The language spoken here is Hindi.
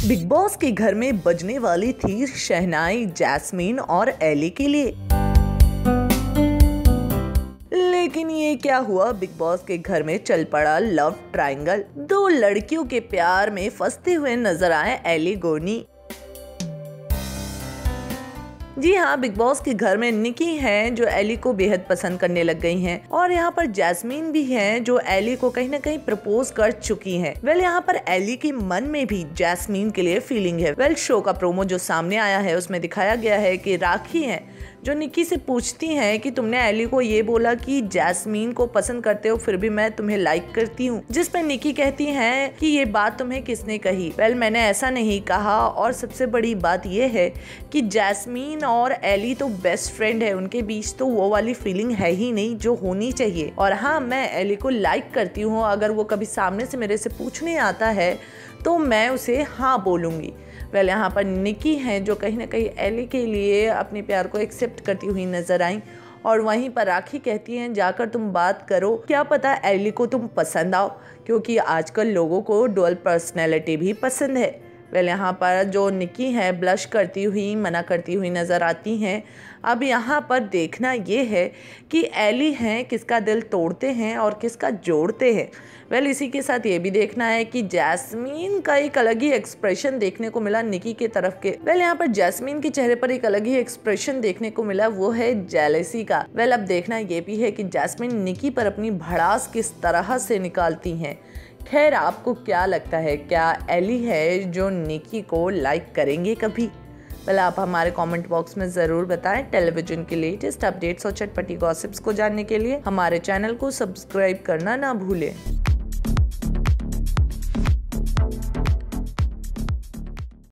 बिग बॉस के घर में बजने वाली थी शहनाई जैस्मीन और एली के लिए। लेकिन ये क्या हुआ, बिग बॉस के घर में चल पड़ा लव ट्रायंगल। दो लड़कियों के प्यार में फंसते हुए नजर आए एली गोनी। जी हाँ, बिग बॉस के घर में निकी हैं जो एली को बेहद पसंद करने लग गई हैं और यहाँ पर जैस्मीन भी हैं जो एली को कहीं ना कहीं प्रपोज कर चुकी हैं। वेल यहाँ पर एली के मन में भी जैस्मीन के लिए फीलिंग है। वेल शो का प्रोमो जो सामने आया है उसमें दिखाया गया है कि राखी है जो निकी से पूछती हैं कि तुमने एली को ये बोला कि जैस्मीन को पसंद करते हो फिर भी मैं तुम्हें लाइक करती हूँ, जिस पे निकी कहती हैं कि ये बात तुम्हें किसने कही। वेल मैंने ऐसा नहीं कहा और सबसे बड़ी बात ये है कि जैस्मीन और एली तो बेस्ट फ्रेंड है, उनके बीच तो वो वाली फीलिंग है ही नहीं जो होनी चाहिए। और हाँ, मैं एली को लाइक करती हूँ, अगर वो कभी सामने से मेरे से पूछने आता है तो मैं उसे हाँ बोलूँगी। वेल यहाँ पर निकी हैं जो कहीं ना कहीं एली के लिए अपने प्यार को एक्सेप्ट करती हुई नजर आई और वहीं पर राखी कहती हैं जाकर तुम बात करो, क्या पता एली को तुम पसंद आओ, क्योंकि आजकल लोगों को डुअल पर्सनैलिटी भी पसंद है। वेल यहाँ पर जो निकी है ब्लश करती हुई मना करती हुई नज़र आती हैं। अब यहाँ पर देखना ये है कि एली हैं किसका दिल तोड़ते हैं और किसका जोड़ते हैं। वेल इसी के साथ ये भी देखना है कि जैस्मीन का एक अलग ही एक्सप्रेशन देखने को मिला निकी के तरफ के। वेल यहाँ पर जैस्मीन के चेहरे पर एक अलग ही एक्सप्रेशन देखने को मिला, वो है जेलसी का। वेल अब देखना ये भी है कि जैस्मीन निकी पर अपनी भड़ास किस तरह से निकालती हैं। खैर आपको क्या लगता है, क्या एली है जो निकी को लाइक करेंगे कभी? वेल आप हमारे कमेंट बॉक्स में ज़रूर बताएं। टेलीविजन के लेटेस्ट अपडेट्स और चटपटी गॉसिप्स को जानने के लिए हमारे चैनल को सब्सक्राइब करना ना भूलें।